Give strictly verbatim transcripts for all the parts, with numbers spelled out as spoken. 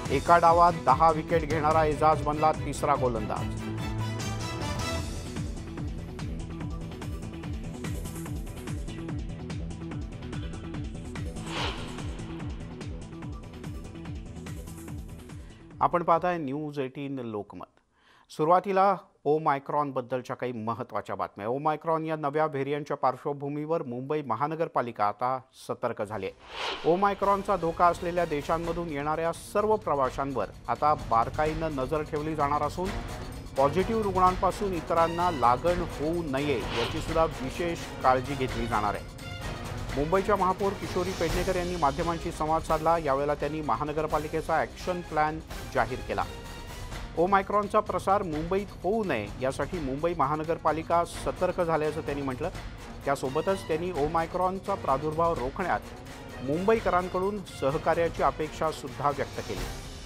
एका डावात दहा विकेट घेणारा एजाज बनला तिसरा गोलंदाज। आपण पाहताय न्यूज अठरा लोकमत। सुरुवातीला ओमायक्रॉन बद्दलच्या काही महत्त्वाच्या बातम्या। ओमायक्रॉन या नव्या व्हेरियंटच्या पार्श्वभूमीवर मुंबई महानगरपालिका आता सतर्क झाली आहे। ओमायक्रॉनचा धोका असलेल्या देशांमधून येणाऱ्या सर्व प्रवाशांवर आता बारकाईने नजर ठेवली जाणार असून पॉझिटिव्ह रुग्णांपासून इतरांना लागण होऊ नये याची सुद्धा विशेष काळजी घेतली जाणार आहे। मुंबईच्या महापौर किशोरी पेडणेकर यांनी माध्यमांशी संवाद साधला। यावेळेला त्यांनी महानगरपालिकेचा ॲक्शन प्लॅन जाहीर केला। ओमायक्रॉनचा प्रसार मुंबईत होऊ नये यासाठी मुंबई महानगरपालिका सतर्क झाल्याचं त्यांनी म्हटलं। त्यासोबतच त्यांनी ओमायक्रॉनचा प्रादुर्भाव रोखण्यात मुंबईकरांकडून सहकार्याची अपेक्षा सुद्धा व्यक्त केली।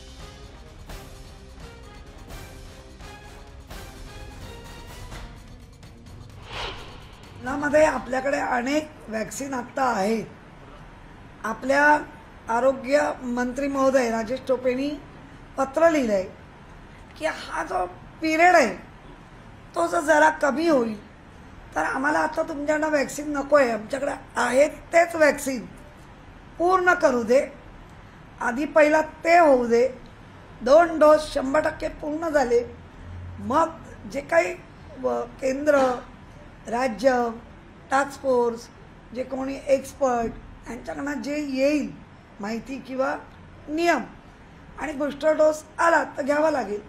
मध्ये आपल्याकडे अनेक वॅक्सिन आता आहेत। आपल्या आरोग्य मंत्री महोदय राजेश टोपेंनी पत्र लिहिलंय की हा जो पिरियड आहे तो जर जरा कमी होईल तर आम्हाला आता तुमच्याकडे वॅक्सिन नको आहे, आमच्याकडे आहेत तेच वॅक्सिन पूर्ण करू दे। आधी पहिला ते होऊ दे, दोन डोस शंभर टक्के पूर्ण झाले मग जे काही केंद्र राज्य टास्क फोर्स जे कोणी एक्सपर्ट यांच्याकडनं जे येईल माहिती किंवा नियम आणि बूस्टर डोस आला तर घ्यावा लागेल।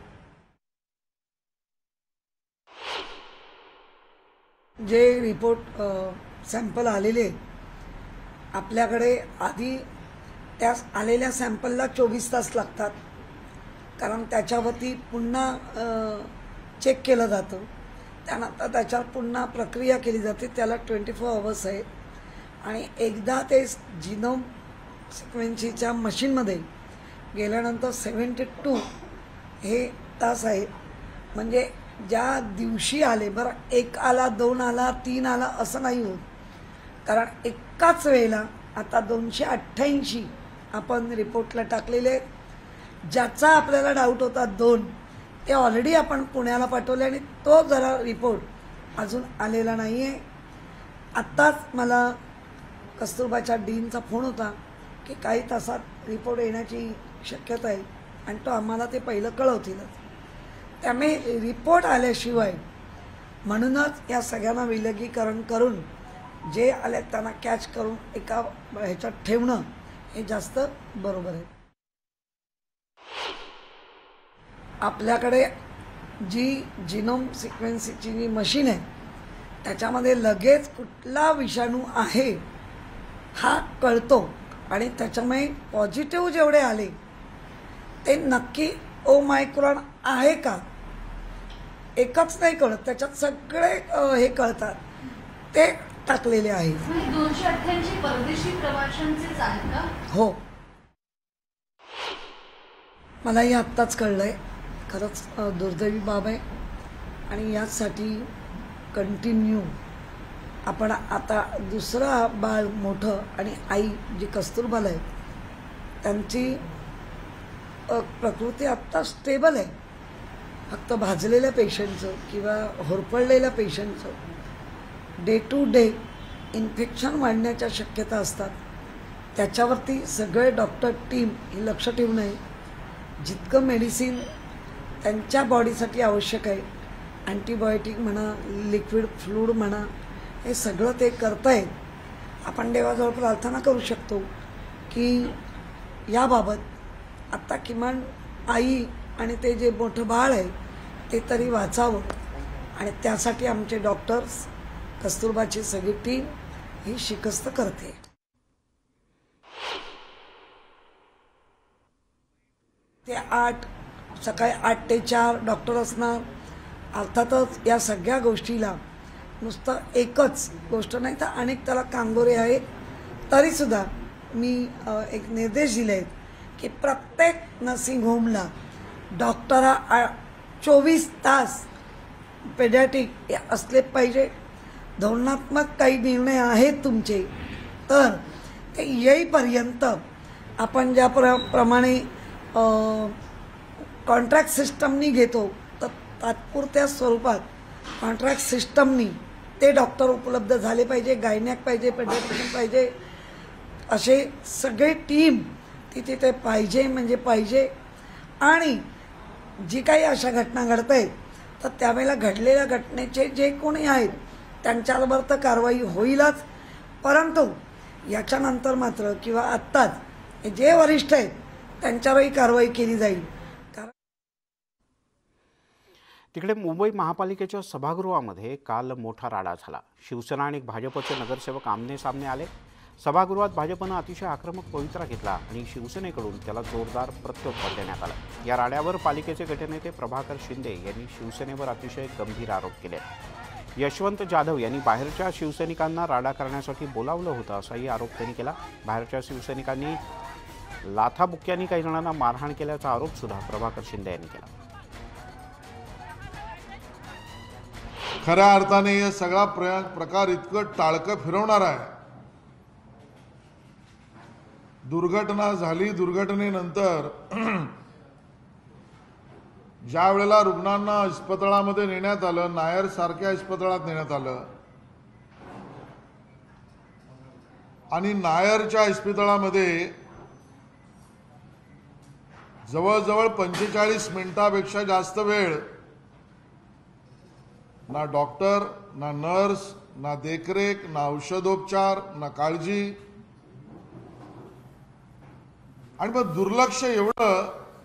जे रिपोर्ट सॅम्पल आलेले आपल्याकडे आधी त्या आलेल्या सॅम्पलला चोवीस तास लागतात, कारण त्याच्यावरती पुन्हा चेक केलं जातं, त्यानंतर त्याच्यावर पुन्हा प्रक्रिया केली जाते, त्याला ट्वेंटी फोर आवर्स आहे। आणि एकदा ते जिनोम सिक्वेन्सीच्या मशीनमध्ये गेल्यानंतर सेवन्टी टू हे तास आहे। म्हणजे ज्या दिवशी आले बरं एक आला दोन आला तीन आला असं नाही होत, कारण एकाच वेळेला आता दोनशे अठ्ठ्याऐंशी आपण रिपोर्टला टाकलेले आहेत। ज्याचा आपल्याला डाऊट होता दोन ते ऑलरेडी आपण पुण्याला पाठवले आणि तो जरा रिपोर्ट अजून आलेला नाही आहे। आत्ताच मला कस्तुरबाच्या डीनचा फोन होता की काही तासात रिपोर्ट येण्याची शक्यता आहे आणि तो आम्हाला ते पहिलं कळवतीलच। त्यामुळे रिपोर्ट आल्याशिवाय म्हणूनच या सगळ्यांना विलगीकरण करून जे आले त्यांना कॅच करून एका ह्याच्यात ठेवणं हे जास्त बरोबर आहे। आपल्याकडे जी जिनोम सिक्वेन्सीची जी मशीन आहे त्याच्यामध्ये लगेच कुठला विषाणू आहे हा कळतो आणि त्याच्यामुळे पॉझिटिव्ह जेवढे आले ते नक्की ओमायक्रॉन आहे का एकच नाही कळत, त्याच्यात सगळे हे कळतात, ते टाकलेले आहे। दोनशे अठ्ठ्याऐंशी परदेशी प्रवाशांचेच आहेत का? हो, मलाही आत्ताच कळलंय। खरंच दुर्दैवी बाब आहे आणि यासाठी कंटिन्यू आपण आता दुसरा बाळ मोठं आणि आई जी कस्तुरबाला आहे त्यांची प्रकृती आत्ता स्टेबल आहे। फक्त भाजलेल्या पेशंटचं किंवा होरपळलेल्या पेशंटचं डे टू डे इन्फेक्शन वाढण्याच्या शक्यता असतात, त्याच्यावरती सगळे डॉक्टर टीम हे लक्ष ठेवून आहे। जितकं मेडिसिन त्यांच्या बॉडीसाठी आवश्यक आहे, अँटीबायोटिक म्हणा लिक्विड फ्लूड म्हणा हे सगळं ते करतायत। आपण देवाजवळ प्रार्थना करू शकतो की याबाबत आत्ता किमान आई आणि ते जे मोठं बाळ आहे ते तरी वाचावं आणि त्यासाठी आमचे डॉक्टर्स कस्तुरबाची सगळी टीम ही शिकस्त करते। ते आठ सकाळी आठ ते चार डॉक्टर असणार। अर्थातच या सगळ्या गोष्टीला नुसतं एकच गोष्ट नाही तर अनेक त्याला कांगोरे आहेत, तरीसुद्धा मी एक निर्देश दिले आहेत की प्रत्येक नर्सिंग होमला डॉक्टरा चोवीस तास पेडियाट्रिक असले पाहिजे। धोरणात्मक काही निर्णय आहेत तुमचे तर ते येईपर्यंत आपण ज्या प्र प्रमाणे कॉन्ट्रॅक्ट सिस्टमनी घेतो तर तात्पुरत्या स्वरूपात कॉन्ट्रॅक्ट सिस्टमनी ते डॉक्टर उपलब्ध झाले पाहिजे, गायनॅक पाहिजे, पेडियाट्रिशियन पाहिजे, असे सगळे टीम ती तिथे पाहिजे म्हणजे पाहिजे. आणि जी काही अशा घटना घडत आहेत तर त्यावेळेला घडलेल्या घटनेचे जे कोणी आहेत त्यांच्यावर तर कारवाई होईलच, परंतु याच्यानंतर मात्र किंवा आत्ताच जे वरिष्ठ आहेत त्यांच्यावरही कारवाई केली जाईल. तिकडे मुंबई महापालिकेच्या सभागृहामध्ये काल मोठा राडा झाला. शिवसेना आणि भाजपचे नगरसेवक आमने सामने आले. सभागृहात भाजपनं अतिशय आक्रमक पवित्रा घेतला आणि शिवसेनेकडून त्याला जोरदार प्रत्युत्तर देण्यात आलं. या राड्यावर पालिकेचे गटनेते प्रभाकर शिंदे यांनी शिवसेनेवर अतिशय गंभीर आरोप केले. यशवंत जाधव यांनी बाहेरच्या शिवसैनिकांना राडा करण्यासाठी बोलावलं होतं असाही आरोप त्यांनी केला. बाहेरच्या शिवसैनिकांनी लाथाबुक्क्यांनी काही जणांना मारहाण केल्याचा आरोप सुद्धा प्रभाकर शिंदे यांनी केला. खऱ्या अर्थाने हे सगळा प्रकार इतकं टाळकं फिरवणार आहे. दुर्घटना झाली, दुर्घटनेनंतर ज्या वेळेला रुग्णांना इस्पितळामध्ये नेण्यात आलं, नायर सारख्या इस्पितळात नेण्यात आलं आणि नायरच्या इस्पितळामध्ये जवळजवळ पंचेचाळीस मिनिटापेक्षा जास्त वेळ ना डॉक्टर, ना नर्स, ना देखरेख, ना औषधोपचार, ना काळजी, आणि मग दुर्लक्ष एवढं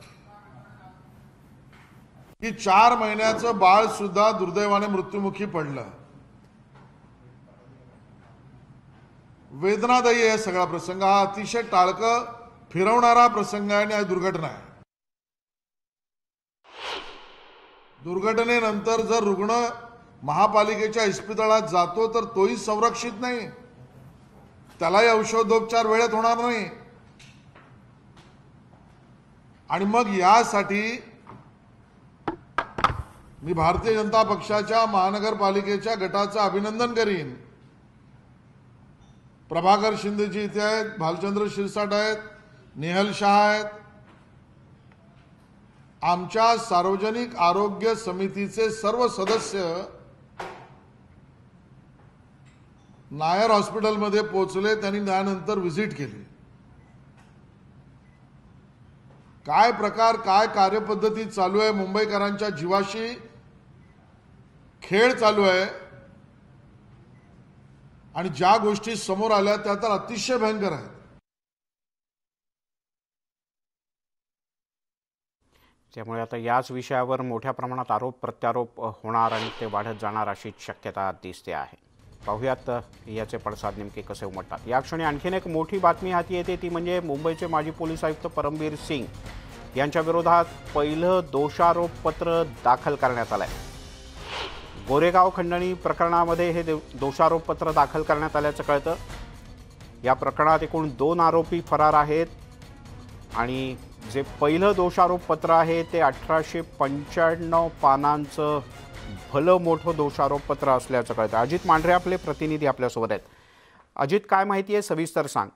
की चार महिन्याचं बाळ सुद्धा दुर्दैवाने मृत्युमुखी पडलं. वेदनादायी आहे सगळा प्रसंग. हा अतिशय टाळकं फिरवणारा प्रसंग आहे आणि हा दुर्घटना आहे. दुर्घटनेनंतर जर रुग्ण महापालिकेच्या इस्पितळात जातो तर तोही संरक्षित नाही, त्यालाही औषधोपचार वेळेत होणार नाही. आणि मग यासाठी मी भारतीय जनता पक्षाच्या महानगरपालिकेच्या गटाचं अभिनंदन करीन. प्रभाकर शिंदेजी इथे आहेत, भालचंद्र शिरसाट आहेत, नेहल शाह आहेत. आमच्या सार्वजनिक आरोग्य समितीचे सर्व सदस्य नायर हॉस्पिटलमध्ये पोहोचले. त्यांनी त्यानंतर व्हिजिट केली. काय प्रकार, काय कार्यपद्धती चालू आहे, मुंबईकरांच्या जीवाशी खेळ चालू आहे आणि ज्या गोष्टी समोर आल्या त्या तर अतिशय भयंकर आहेत. त्यामुळे आता याच विषयावर मोठ्या प्रमाणात आरोप प्रत्यारोप होणार आणि ते वाढत जाणार अशी शक्यता दिसते आहे. पाहूयात याचे पडसाद नेमके कसे उमटतात. या क्षणी आणखीन एक मोठी बातमी हाती येते, ती म्हणजे मुंबईचे माजी पोलीस आयुक्त परमबीर सिंग यांच्या विरोधात पहिलं दोषारोपपत्र दाखल करण्यात आलं आहे. गोरेगाव खंडणी प्रकरणामध्ये हे दोषारोपपत्र दाखल करण्यात आल्याचं कळतं. या प्रकरणात एकूण दोन आरोपी फरार आहेत आणि जे पहिलं दोषारोपपत्र आहे ते अठराशे पंच्याण्णव पानांचं भलं मोठं दोषारोपपत्र असल्याचं कळतं. अजित मांढरे आपले प्रतिनिधी आपल्यासोबत आहेत. अजित, काय माहिती आहे, सविस्तर सांग.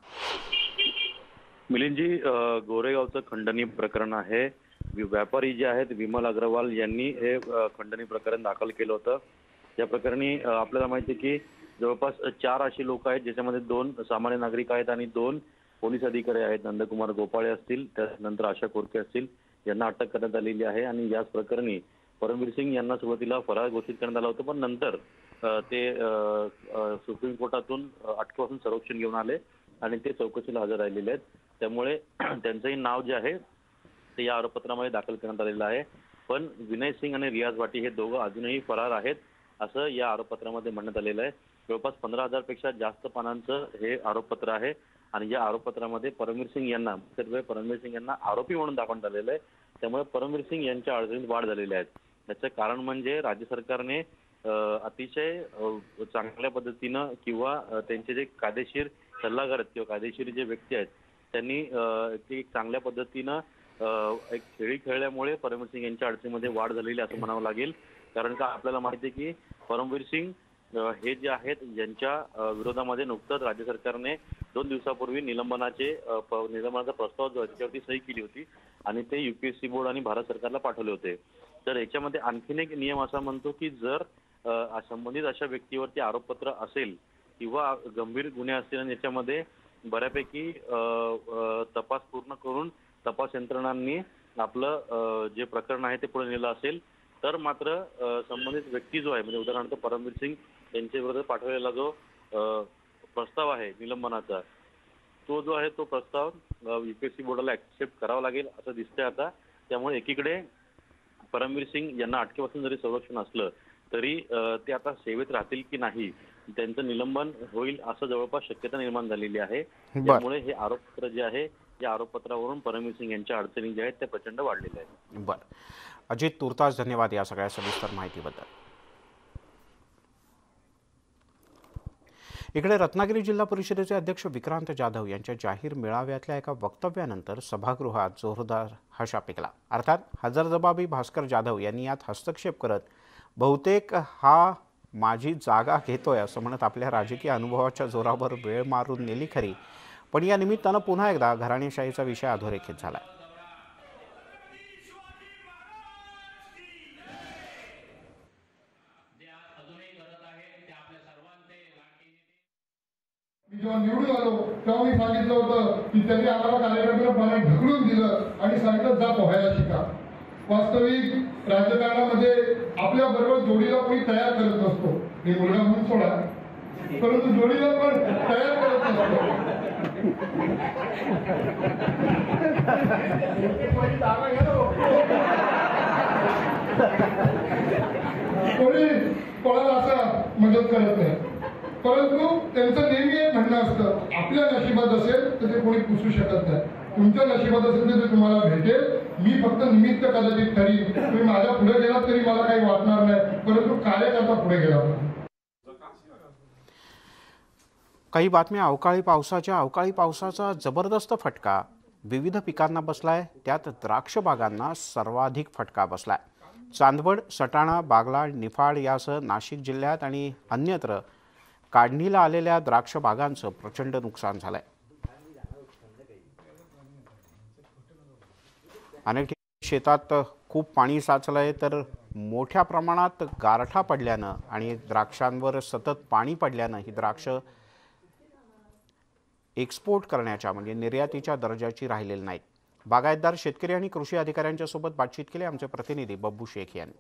मिलिंदजी, गोरेगावचं खंडणी प्रकरण आहे. व्यापारी जे आहेत विमल अग्रवाल यांनी हे खंडणी प्रकरण दाखल केलं होतं. या प्रकरणी आपल्याला माहिती आहे की जवळपास चार अशी लोक आहेत, ज्याच्यामध्ये दोन सामान्य नागरिक आहेत आणि दोन पोलीस अधिकारी आहेत. नंदकुमार गोपाळे असतील, त्यानंतर आशा कोरके असतील, यांना अटक करण्यात आलेली आहे. आणि याच प्रकरणी परमबीर सिंग यांना सुरुवातीला फरार घोषित करण्यात आलं होतं, पण नंतर ते सुप्रीम कोर्टातून अटकेपासून संरक्षण घेऊन आले आणि ते चौकशीला हजर राहिलेले आहेत. त्यामुळे त्यांचंही नाव जे आहे ते या आरोपपत्रामध्ये दाखल करण्यात आलेलं आहे. पण विनय सिंग आणि रियाज भाटी हे दोघं अजूनही फरार आहेत असं या आरोपपत्रामध्ये म्हणण्यात आलेलं आहे. जवळपास पंधरा हजार पेक्षा जास्त पानांचं हे आरोपपत्र आहे आणि या आरोपपत्रामध्ये परमबीर सिंग यांना मुख्यत्वे परमबीर सिंग यांना आरोपी म्हणून दाखवण्यात आलेलं आहे. त्यामुळे परमबीर सिंग यांच्या अडचणीत वाढ झालेली आहे. त्याचं कारण म्हणजे राज्य सरकारने अतिशय चांगल्या पद्धतीनं किंवा त्यांचे जे कायदेशीर सल्लागार आहेत किंवा कायदेशीर जे व्यक्ती आहेत त्यांनी ते चांगल्या पद्धतीनं एक खेळी खेळल्यामुळे परमबीर सिंग यांच्या अडचणीमध्ये वाढ झालेली असं म्हणावं लागेल. कारण का आपल्याला माहिती आहे की परमबीर सिंग हे जे आहेत यांच्या विरोधामध्ये नुकतंच राज्य सरकारने दोन दिवसापूर्वी निलंबनाचे निलंबनाचा प्रस्ताव जो आहे त्याच्यावरती सही केली होती आणि ते युपीएससी बोर्ड आणि भारत सरकारला पाठवले होते. तर याच्यामध्ये आणखीन एक नियम असा म्हणतो की जर संबंधित अशा व्यक्तीवरती आरोपपत्र असेल किंवा गंभीर गुन्हे असतील आणि याच्यामध्ये बऱ्यापैकी तपास पूर्ण करून तपास यंत्रणांनी आपलं जे प्रकरण आहे ते पुढे नेलं असेल तर मात्र संबंधित व्यक्ती जो आहे म्हणजे उदाहरणार्थ परमवीर सिंग यांच्या विरोधात पाठवलेला जो प्रस्ताव आहे निलंबनाचा तो जो आहे तो प्रस्ताव युपीएससी बोर्डाला ऍक्सेप्ट करावा लागेल असं दिसतंय आता. त्यामुळे एकीकडे परमवीर सिंग यांना अटकेपासून जरी संरक्षण असलं तरी ते आता सेवेत राहतील की नाही त्यांचं निलंबन होईल असं जवळपास शक्यता निर्माण झालेली आहे. त्यामुळे हे आरोपपत्र जे आहे या आरोपपत्रावरून परमवीर सिंग यांच्या अडचणी ज्या आहेत त्या प्रचंड वाढलेल्या आहेत. बरं अजित, तुर्तास धन्यवाद या सगळ्या सविस्तर माहितीबद्दल. इकडे रत्नागिरी जिल्हा परिषदेचे अध्यक्ष विक्रांत जाधव यांच्या जाहीर मेळाव्यातल्या एका वक्तव्यानंतर सभागृहात जोरदार हशा पिकला. अर्थात हजरजबाबी भास्कर जाधव यांनी यात हस्तक्षेप करत बहुतेक हा माझी जागा घेतोय असं म्हणत आपल्या राजकीय अनुभवाच्या जोरावर वेळ मारून नेली खरी, पण या निमित्तानं पुन्हा एकदा घराणेशाहीचा विषय अधोरेखित झाला. मी जेव्हा निवडून आलो तेव्हा मी सांगितलं होतं की त्यांनी आम्हाला कार्यकर्त्याला पाण्यात ढकलून दिलं आणि सांगितलं जा पोहायला शिका. वास्तविक राजकारणामध्ये आपल्या बरोबर जोडीला कोणी तयार करत नसतो. मी मुलगा म्हणून सोडा, परंतु जोडीला पण तयार करत नसतो. कोणी कोणाला असं मदत करत नाही, परंतु त्यांचं नेहमी एक म्हणणं असतं आपल्या नशिबात असेल तर ते कोणी पुसू शकत नाही. तुमच्या नशिबात असेल तर ते तुम्हाला भेटेल. मी फक्त निमित्त कदाचित ठरी, तुम्ही माझ्या पुढे गेलात तरी मला काही वाटणार नाही, परंतु कार्यकर्ता पुढे गेला. काही बातम्या अवकाळी पावसाच्या अवकाळी पावसाचा जबरदस्त फटका विविध पिकांना बसलाय. त्यात द्राक्ष बागांना सर्वाधिक फटका बसलाय. चांदवड, सटाणा, बागलाण, निफाड यासह नाशिक जिल्ह्यात आणि अन्यत्र काढणीला आलेल्या द्राक्ष बागांचं प्रचंड नुकसान झालंय. अनेक ठिकाणी शेतात खूप पाणी साचलंय तर मोठ्या प्रमाणात गारठा पडल्यानं आणि द्राक्षांवर सतत पाणी पडल्यानं ही द्राक्ष एक्सपोर्ट करण्याच्या म्हणजे निर्यातीच्या दर्जाची राहिलेली नाहीत. बागायतदार, शेतकरी आणि कृषी अधिकाऱ्यांच्या सोबत बातचीत केली आमचे प्रतिनिधी बब्बू शेख यांनी.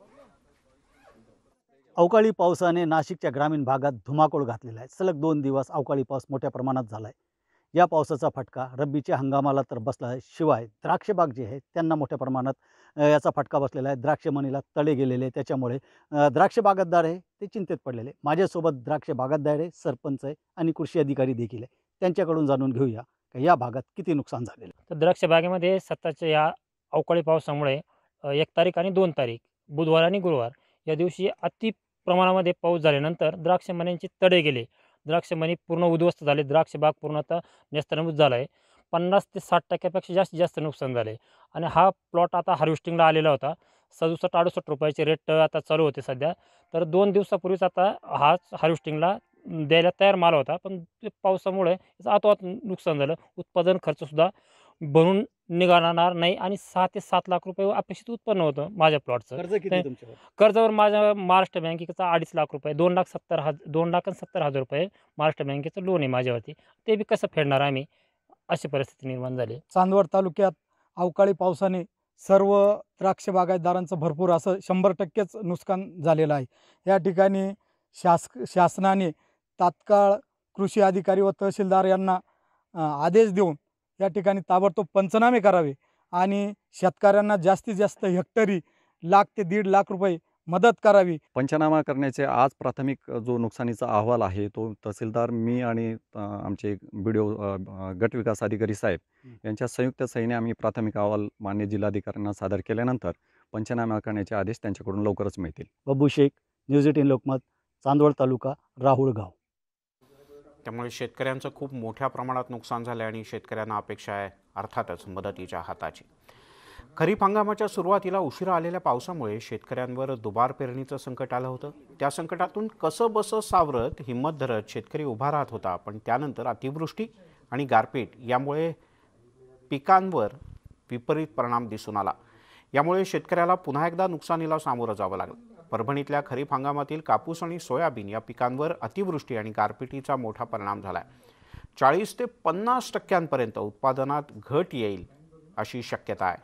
अवकाळी पावसाने नाशिकच्या ग्रामीण भागात धुमाकूळ घातलेला आहे. सलग दोन दिवस अवकाळी पाऊस मोठ्या प्रमाणात झाला आहे. या पावसाचा फटका रब्बीच्या हंगामाला तर बसला आहे, शिवाय द्राक्षबाग जे आहे त्यांना मोठ्या प्रमाणात याचा फटका बसलेला आहे. द्राक्षमणीला तडे गेलेले, त्याच्यामुळे द्राक्ष बागायतदार आहे ते चिंतेत पडलेले. माझ्यासोबत द्राक्ष बागायतदार आहे, सरपंच आहे आणि कृषी अधिकारी देखील आहे. त्यांच्याकडून जाणून घेऊया की या भागात किती नुकसान झालेलं. तर द्राक्ष बागेमध्ये सततच्या या अवकाळी पावसामुळे एक तारीख आणि दोन तारीख बुधवार आणि गुरुवार या दिवशी अति प्रमाणामध्ये पाऊस झाल्यानंतर द्राक्षमण्यांचे तडे गेले. द्राक्षमणी पूर्ण उद्ध्वस्त झाले. द्राक्ष बाग पूर्णतः नेस्तनाबूत झाला आहे. पन्नास ते साठ टक्क्यापेक्षा जास्तीत जास्त नुकसान झाले. आणि हा प्लॉट आता हार्वेस्टिंगला आलेला होता. सदुसष्ट अडुसष्ट रुपयाचे रेट आता चालू होते सध्या. तर दोन दिवसापूर्वीच आता हा हार्वेस्टिंगला द्यायला तयार माल होता, पण पावसामुळे याचं आतोआत नुकसान झालं. उत्पादन खर्चसुद्धा भरून निघाणार नाही आणि सहा ते सात लाख रुपये अपेक्षित उत्पन्न होतं माझ्या प्लॉटचं. कर्ज किती तुमच्यावर? कर्जावर माझ्या महाराष्ट्र बँकेचा अडीच लाख रुपये दोन लाख सत्तर हजार दोन लाख आणि सत्तर हजार रुपये महाराष्ट्र बँकेचं लोन आहे माझ्यावरती. ते बी कसं फेडणार आम्ही, अशी परिस्थिती निर्माण झाली. चांदवड तालुक्यात अवकाळी पावसाने सर्व द्राक्ष बागायतदारांचं भरपूर असं शंभर टक्केच नुकसान झालेलं आहे. या ठिकाणी शास शासनाने तात्काळ कृषी अधिकारी व तहसीलदार यांना आदेश देऊन या ठिकाणी ताबडतोब पंचनामे करावे आणि शेतकऱ्यांना जास्तीत जास्त हेक्टरी लाख ते दीड लाख रुपये मदत करावी. पंचनामा करण्याचे आज प्राथमिक जो नुकसानीचा अहवाल आहे तो तहसीलदार, मी आणि आमचे बी डी ओ गट विकास अधिकारी साहेब यांच्या संयुक्त सहीने आम्ही प्राथमिक अहवाल मान्य जिल्हाधिकाऱ्यांना सादर केल्यानंतर पंचनामा करण्याचे आदेश त्यांच्याकडून लवकरच मिळतील. Babbu Shaikh, news eighteen Lokmat, Chandwad taluka, Rahulgaon. त्यामुळे शेतकऱ्यांचं खूप मोठ्या प्रमाणात नुकसान झालं आणि शेतकऱ्यांना अपेक्षा आहे अर्थातच मदतीच्या हाताची. खरीप हंगामाच्या सुरुवातीला उशिरा आलेल्या पावसामुळे शेतकऱ्यांवर दुबार पेरणीचं संकट आलं होतं. त्या संकटातून कसं बसं सावरत हिंमत धरत शेतकरी उभा राहत होता, पण त्यानंतर अतिवृष्टी आणि गारपीट यामुळे पिकांवर विपरीत परिणाम दिसून आला। यामुळे शेतकऱ्याला पुन्हा एकदा नुकसानीला सामोरं जावं लागलं। परभणीतल्या खरीप हंगामातील कापूस आणि सोयाबीन या पिकांवर अतिवृष्टी आणि गारपिटीचा मोठा परिणाम झालाय। चाळीस ते पन्नास टक्क्यांपर्यंत उत्पादनात घट येईल अशी शक्यता आहे।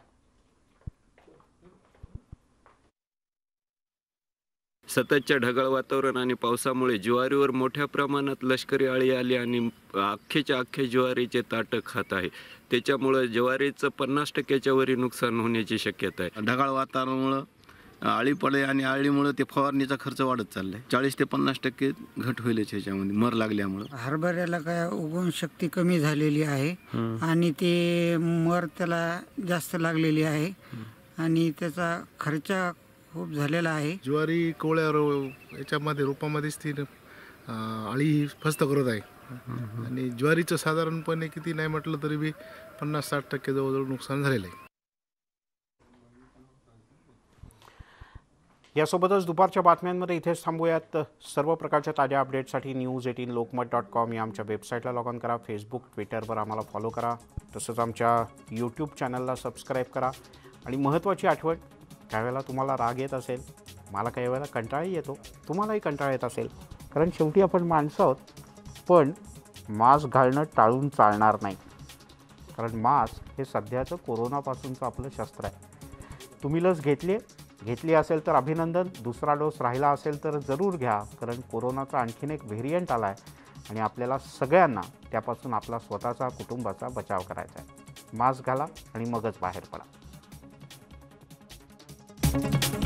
सततच्या ढगाळ वातावरण आणि पावसामुळे ज्वारीवर मोठ्या प्रमाणात लष्करी अळी आली आणि अख्खेच्या अख्खे ज्वारीचे ताटं खात आहे। त्याच्यामुळे ज्वारीचं पन्नास टक्क्याच्या वरी नुकसान होण्याची शक्यता आहे। ढगाळ वातावरणामुळे आळी पडे आणि आळीमुळे ते फवारणीचा खर्च वाढत चाललाय। चाळीस ते पन्नास टक्के घट होईल याच्यामध्ये मर लागल्यामुळे। हरभऱ्याला काय उगवण शक्ती कमी झालेली आहे आणि ते मर त्याला जास्त लागलेली आहे आणि त्याचा खर्च खूप झालेला आहे। ज्वारी कोवळ्या याच्यामध्ये रोपामध्येच ती आळी फस्त करत आहे आणि ज्वारीचं साधारणपणे किती नाही म्हटलं तरी बी पन्नास साठ टक्के जवळजवळ नुकसान झालेलं आहे। यासोबतच दुपारच्या बातम्यांमध्ये इथेच थांबूयात। सर्व प्रकारच्या ताज्या अपडेटसाठी news eighteen Lokmat dot com या आमच्या वेबसाईटला लॉग ऑन करा। फेसबुक ट्विटरवर आम्हाला फॉलो करा, तसंच आमच्या यूट्यूब चॅनलला सबस्क्राईब करा। आणि महत्त्वाची आठवण, काही वेळेला तुम्हाला राग येत असेल, मला काही वेळेला कंटाळाही येतो, तुम्हालाही कंटाळा येत असेल, कारण शेवटी आपण माणसं आहोत, पण मास्क घालणं टाळून चालणार नाही, कारण मास्क हे सध्याचं कोरोनापासूनचं आपलं शस्त्र आहे। तुम्ही लस घेतली घेतली असेल तर अभिनंदन, दुसरा डोस राहिला असेल तर जरूर घ्या, कारण कोरोनाचा आणखीन एक व्हेरियंट आला आहे आणि आपल्याला सगळ्यांना त्यापासून आपला स्वतःचा कुटुंबाचा बचाव करायचा आहे। मास्क घाला आणि मगच बाहेर पडा।